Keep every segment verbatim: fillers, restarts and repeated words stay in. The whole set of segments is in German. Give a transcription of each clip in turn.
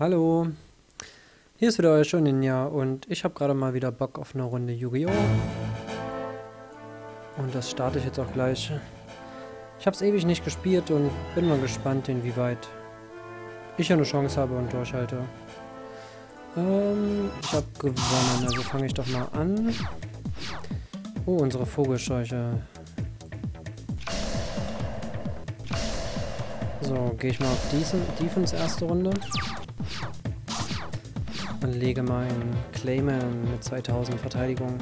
Hallo, hier ist wieder euer Show Ninja und ich habe gerade mal wieder Bock auf eine Runde Yu-Gi-Oh! Und das starte ich jetzt auch gleich. Ich habe es ewig nicht gespielt und bin mal gespannt, inwieweit ich eine Chance habe und durchhalte. Ähm, ich habe gewonnen, also fange ich doch mal an. Oh, unsere Vogelscheuche. So, gehe ich mal auf diesen Defense erste Runde. Und lege mal einen Clayman mit zweitausend Verteidigung.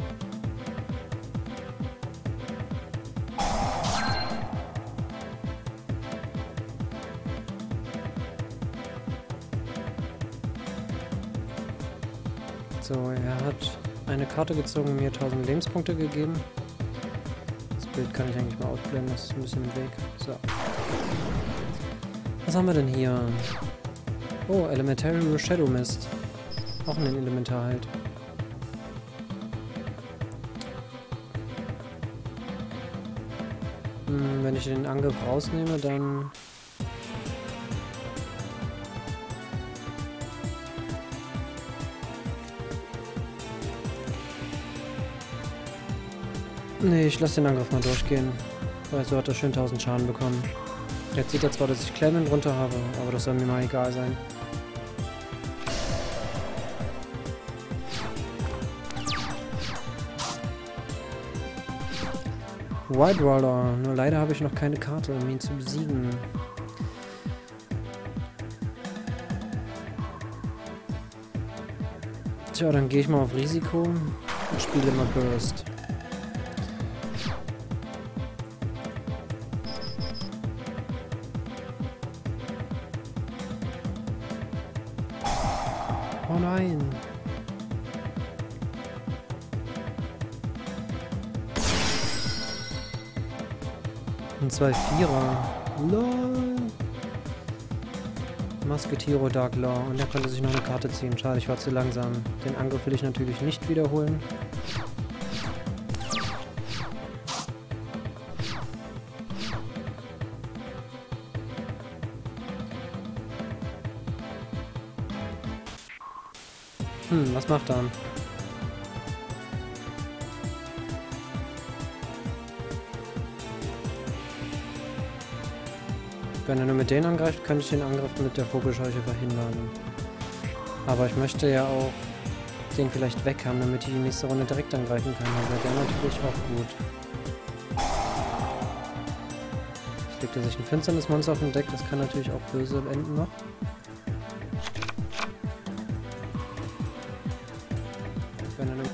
So, er hat eine Karte gezogen, mir tausend Lebenspunkte gegeben. Das Bild kann ich eigentlich mal ausblenden, das ist ein bisschen im Weg. So. Was haben wir denn hier? Oh, Elementary Shadow Mist. Auch ein Elementar halt. Hm, wenn ich den Angriff rausnehme, dann... Nee, ich lasse den Angriff mal durchgehen. Weil so hat er schön tausend Schaden bekommen. Jetzt sieht er zwar, dass ich Clayman drunter habe, aber das soll mir mal egal sein. White Roller. Nur leider habe ich noch keine Karte, um ihn zu besiegen. Tja, dann gehe ich mal auf Risiko und spiele mal Burst. Oh nein! Ein zwei Vierer. LOL. Musketiro Dark Law. Und er konnte sich noch eine Karte ziehen. Schade, ich war zu langsam. Den Angriff will ich natürlich nicht wiederholen. Hm, was macht er? Wenn er nur mit denen angreift, kann ich den Angriff mit der Vogelscheuche verhindern. Aber ich möchte ja auch den vielleicht weg haben, damit ich die nächste Runde direkt angreifen kann. Also wäre der natürlich auch gut. Jetzt legt er sich ein finsternes Monster auf den Deck. Das kann natürlich auch böse enden noch. Wenn er nur...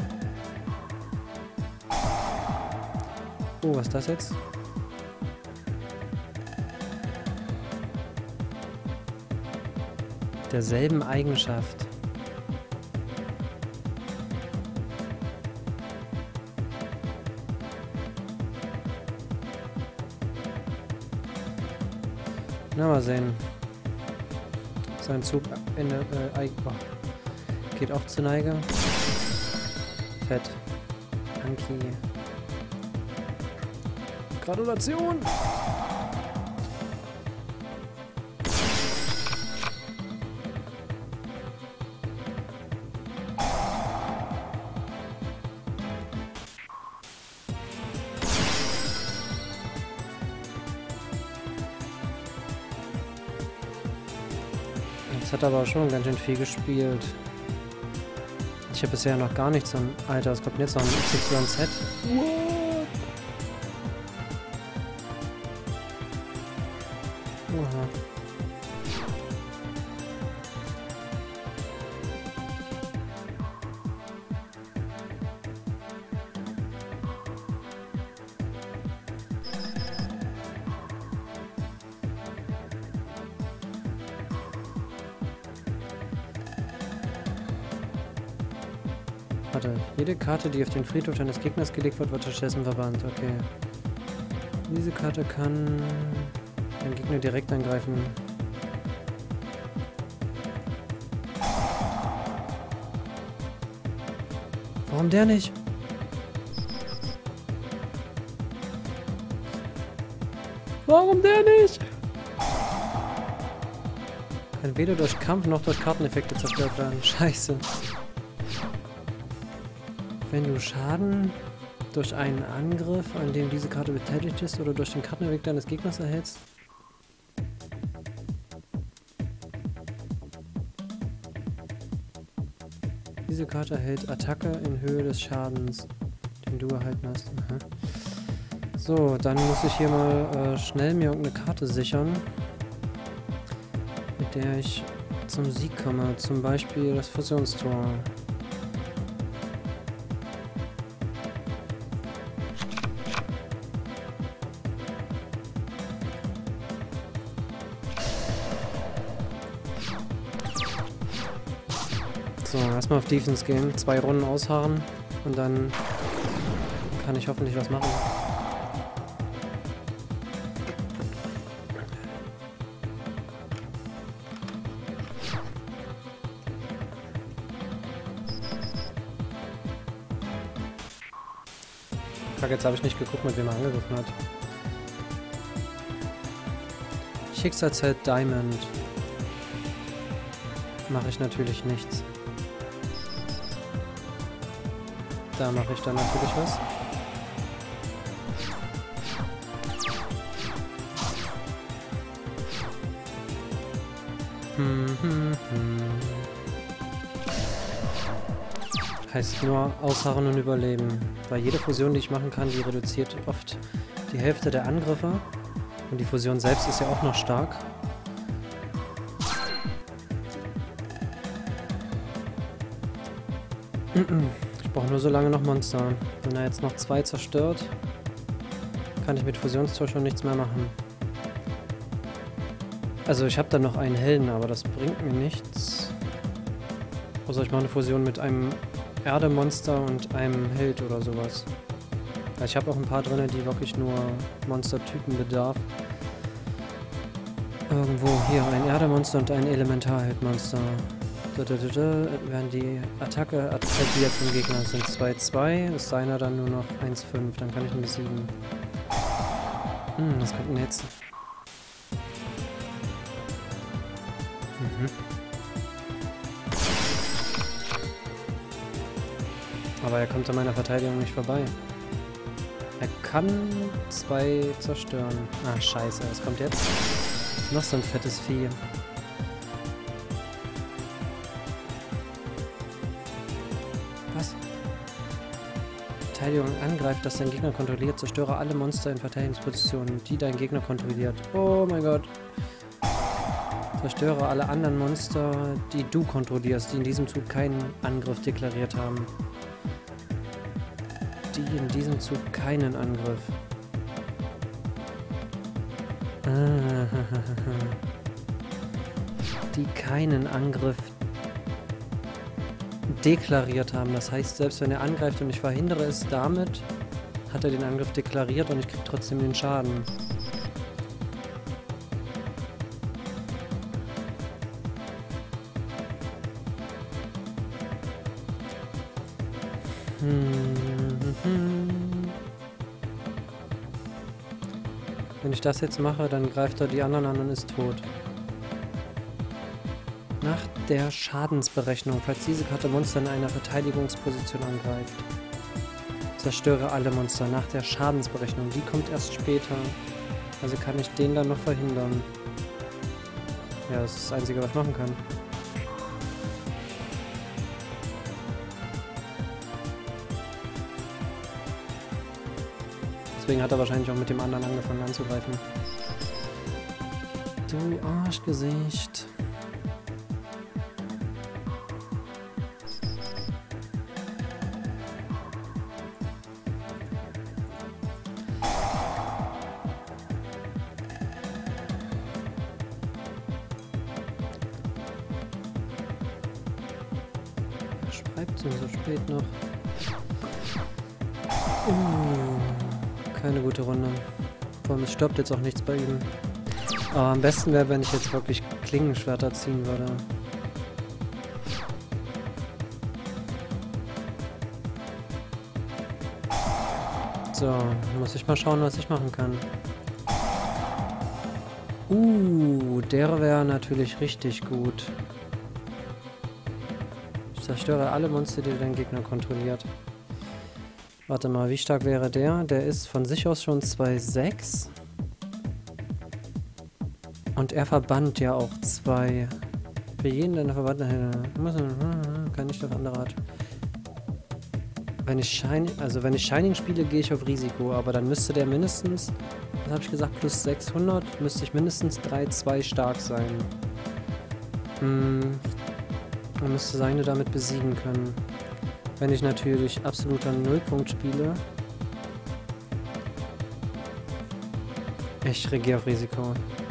Oh, was ist das jetzt? Derselben Eigenschaft. Na, mal sehen. Sein Zug Ende, äh, oh. Geht auch zur Neige. Fett. Anki. Gratulation! Das hat aber schon ganz schön viel gespielt. Ich habe bisher noch gar nichts am... Alter, es kommt jetzt noch ein X Y-Set. Oha. Warte, jede Karte, die auf den Friedhof deines Gegners gelegt wird, wird stattdessen verbannt. Okay. Diese Karte kann den Gegner direkt angreifen. Warum der nicht? Warum der nicht? Kann weder durch Kampf noch durch Karteneffekte zerstört werden. Scheiße. Wenn du Schaden durch einen Angriff, an dem diese Karte beteiligt ist, oder durch den Karteneffekt deines Gegners erhältst. Diese Karte erhält Attacke in Höhe des Schadens, den du erhalten hast. Aha. So, dann muss ich hier mal äh, schnell mir irgendeine Karte sichern, mit der ich zum Sieg komme. Zum Beispiel das Fusionstor. So, erstmal auf Defense gehen, zwei Runden ausharren und dann kann ich hoffentlich was machen. Fuck, jetzt habe ich nicht geguckt, mit wem er angegriffen hat. Schicksalsheld Diamond. Mache ich natürlich nichts. Da mache ich dann natürlich was. Hm, hm, hm. Heißt nur ausharren und überleben. Weil jede Fusion, die ich machen kann, die reduziert oft die Hälfte der Angriffe. Und die Fusion selbst ist ja auch noch stark. Ich brauche nur so lange noch Monster. Wenn er jetzt noch zwei zerstört, kann ich mit Fusionstor schon nichts mehr machen. Also ich habe da noch einen Helden, aber das bringt mir nichts. Außer ich mache eine Fusion mit einem Erdemonster und einem Held oder sowas. Ich habe auch ein paar drin, die wirklich nur Monstertypen bedarf. Irgendwo hier ein Erdemonster und ein Elementarheldmonster. Da, da, da, da, werden die Attacke attackiert vom Gegner. Das sind zwei zwei, ist seiner dann nur noch eins fünf, dann kann ich ihn besiegen. Hm, was kommt denn jetzt? Mhm. Aber er kommt an meiner Verteidigung nicht vorbei. Er kann zwei zerstören. Ah, scheiße, was kommt jetzt? Noch so ein fettes Vieh. Was? Verteidigung angreift, das dein Gegner kontrolliert. Zerstöre alle Monster in Verteidigungspositionen, die dein Gegner kontrolliert. Oh mein Gott. Zerstöre alle anderen Monster, die du kontrollierst, die in diesem Zug keinen Angriff deklariert haben. Die in diesem Zug keinen Angriff. Die keinen Angriff deklariert haben. Das heißt, selbst wenn er angreift und ich verhindere es damit, hat er den Angriff deklariert und ich kriege trotzdem den Schaden. Wenn ich das jetzt mache, dann greift er die anderen an und ist tot. Nach der Schadensberechnung, falls diese Karte Monster in einer Verteidigungsposition angreift. Zerstöre alle Monster nach der Schadensberechnung. Die kommt erst später. Also kann ich den dann noch verhindern. Ja, das ist das Einzige, was ich machen kann. Deswegen hat er wahrscheinlich auch mit dem anderen angefangen anzugreifen. Du Arschgesicht. Wer schreibt denn so spät noch? Uh. Keine gute Runde. Vor allem, es stirbt jetzt auch nichts bei ihm. Aber am besten wäre, wenn ich jetzt wirklich Klingenschwerter ziehen würde. So, muss ich mal schauen, was ich machen kann. Uh, gut. Der wäre natürlich richtig gut. Ich zerstöre alle Monster, die dein Gegner kontrolliert. Warte mal, wie stark wäre der? Der ist von sich aus schon zwei Komma sechs. Und er verbannt ja auch zwei. Für jeden deiner Verbannten. Kann nicht auf andere Art. Wenn ich Shining, also wenn ich Shining spiele, gehe ich auf Risiko. Aber dann müsste der mindestens, was habe ich gesagt, plus sechshundert, müsste ich mindestens drei Komma zwei stark sein. Hm. Man müsste seine damit besiegen können. Wenn ich natürlich absoluter Nullpunkt spiele. Ich reagiere auf Risiko.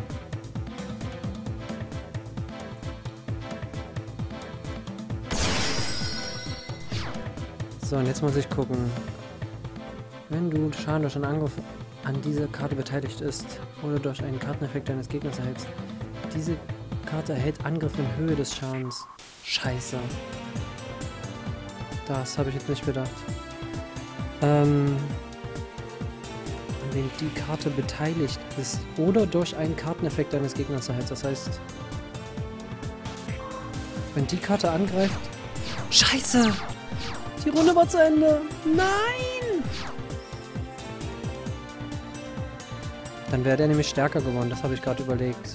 So, und jetzt muss ich gucken. Wenn du Schaden durch einen Angriff an dieser Karte beteiligt ist oder durch einen Karteneffekt deines Gegners erhältst, diese Karte erhält Angriff in Höhe des Schadens. Scheiße. Das habe ich jetzt nicht bedacht. Ähm, wenn die Karte beteiligt ist oder durch einen Karteneffekt deines Gegners erhältst. Das heißt, wenn die Karte angreift... Scheiße! Die Runde war zu Ende! Nein! Dann wäre der nämlich stärker geworden. Das habe ich gerade überlegt.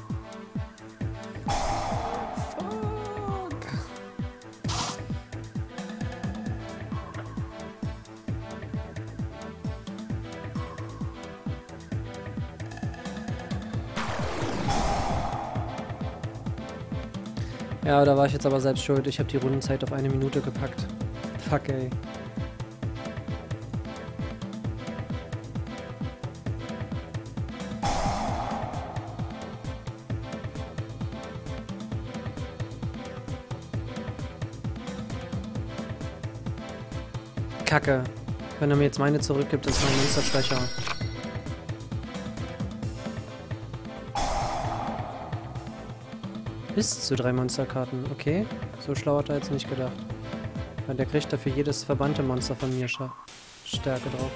Ja, da war ich jetzt aber selbst schuld. Ich habe die Rundenzeit auf eine Minute gepackt. Fuck, ey. Kacke. Wenn er mir jetzt meine zurückgibt, ist mein Monster schwächer. Bis zu drei Monsterkarten. Okay. So schlau hat er jetzt nicht gedacht. Weil der kriegt dafür jedes verbannte Monster von mir Sch Stärke drauf.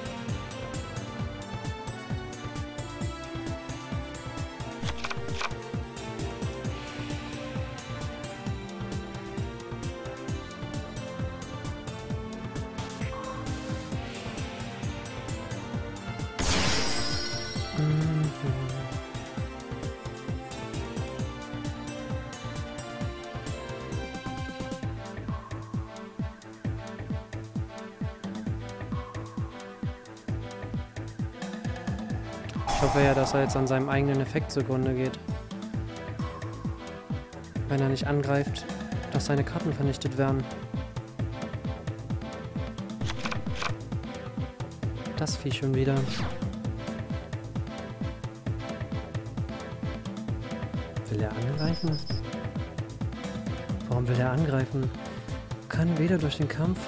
Ich hoffe ja, dass er jetzt an seinem eigenen Effekt zugrunde geht. Wenn er nicht angreift, dass seine Karten vernichtet werden. Das Vieh schon wieder. Will er angreifen? Warum will er angreifen? Kann weder durch den Kampf...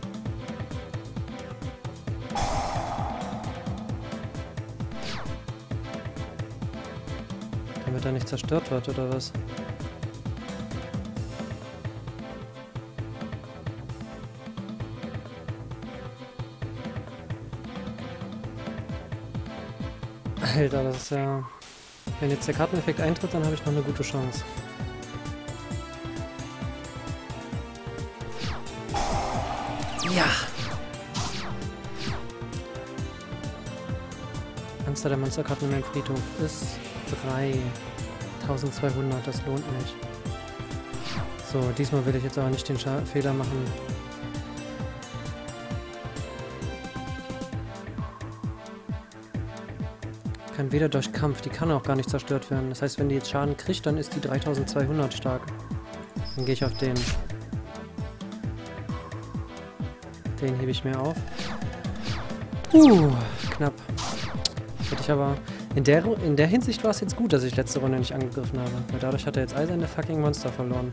Damit er nicht zerstört wird, oder was? Alter, das ist ja... Wenn jetzt der Karteneffekt eintritt, dann habe ich noch eine gute Chance. Ja! Anzahl der Monsterkarten in meinem Friedhof ist dreitausendzweihundert, das lohnt nicht. So, diesmal will ich jetzt aber nicht den Scha Fehler machen. Kann weder durch Kampf, die kann auch gar nicht zerstört werden. Das heißt, wenn die jetzt Schaden kriegt, dann ist die dreitausendzweihundert stark. Dann gehe ich auf den. Den hebe ich mir auf. Uh, knapp. Hätte ich aber... In der, in der Hinsicht war es jetzt gut, dass ich letzte Runde nicht angegriffen habe. Weil dadurch hat er jetzt all seine fucking Monster verloren.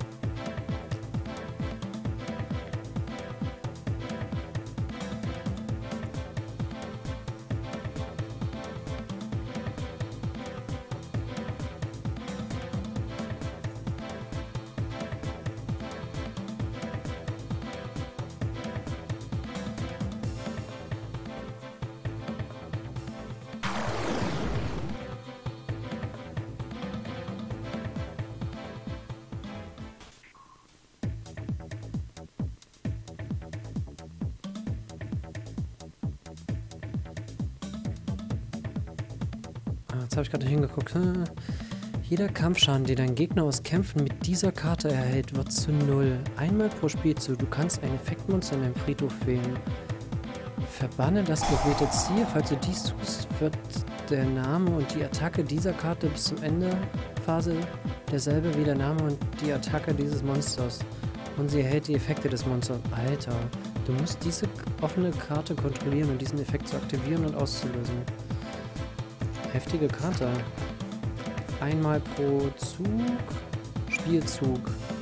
Jetzt habe ich gerade hingeguckt. Hm. Jeder Kampfschaden, den dein Gegner aus Kämpfen mit dieser Karte erhält, wird zu null. Einmal pro Spielzug. Du kannst ein Effektmonster in deinem Friedhof wählen. Verbanne das gewählte Ziel. Falls du dies tust, wird der Name und die Attacke dieser Karte bis zum Ende Phase derselbe wie der Name und die Attacke dieses Monsters. Und sie erhält die Effekte des Monsters. Alter, du musst diese offene Karte kontrollieren, um diesen Effekt zu aktivieren und auszulösen. Heftige Karte. Einmal pro Zug. Spielzug.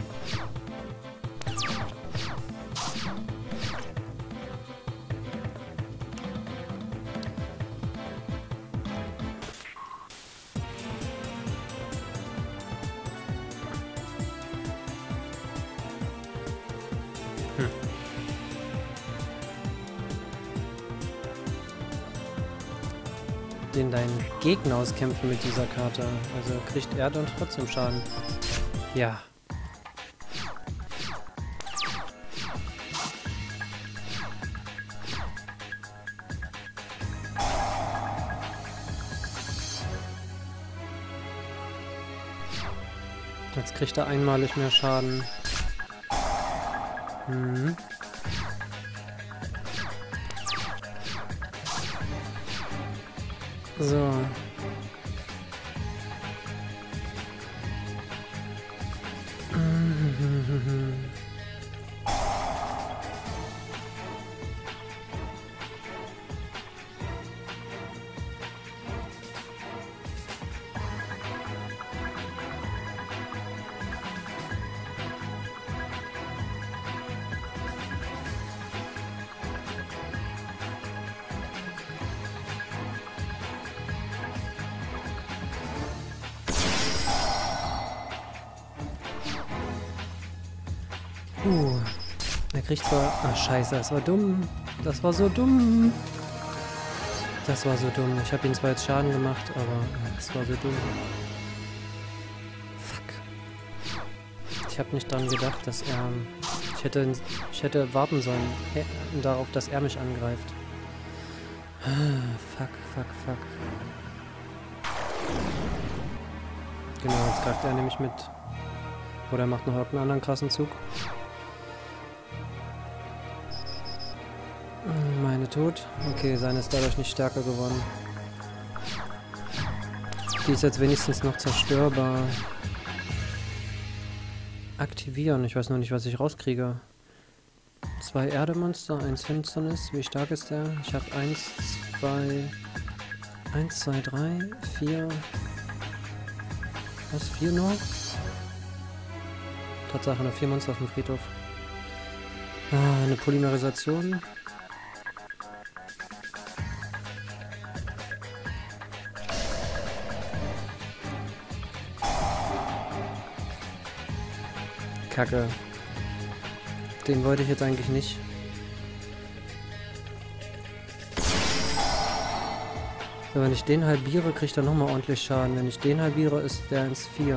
Hm. Den deinen Gegner auskämpfen mit dieser Karte. Also kriegt er dann trotzdem Schaden. Ja. Jetzt kriegt er einmalig mehr Schaden. Mhm. So. Uh, er kriegt zwar... Ach, scheiße, das war dumm. Das war so dumm. Das war so dumm. Ich habe ihm zwar jetzt Schaden gemacht, aber es war so dumm. Fuck. Ich habe nicht daran gedacht, dass er... Ich hätte, ich hätte warten sollen äh, darauf, dass er mich angreift. Fuck, fuck, fuck. Genau, jetzt greift er nämlich mit. Oder er macht noch irgendeinen anderen krassen Zug. Meine tot. Okay, seine ist dadurch nicht stärker geworden. Die ist jetzt wenigstens noch zerstörbar. Aktivieren. Ich weiß noch nicht, was ich rauskriege. Zwei Erdemonster, eins Finsternis. Wie stark ist der? Ich habe eins, zwei... eins, zwei, drei, vier... Was? Vier nur? Tatsache, noch vier Monster auf dem Friedhof. Ah, eine Polymerisation. Kacke. Den wollte ich jetzt eigentlich nicht. So, wenn ich den halbiere, kriegt er nochmal ordentlich Schaden. Wenn ich den halbiere, ist der ins vier.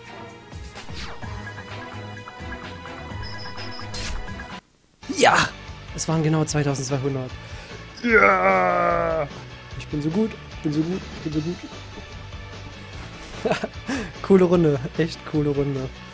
Ja! Es waren genau zweitausendzweihundert. Ja! Ich bin so gut, ich bin so gut, ich bin so gut. Coole Runde, echt coole Runde.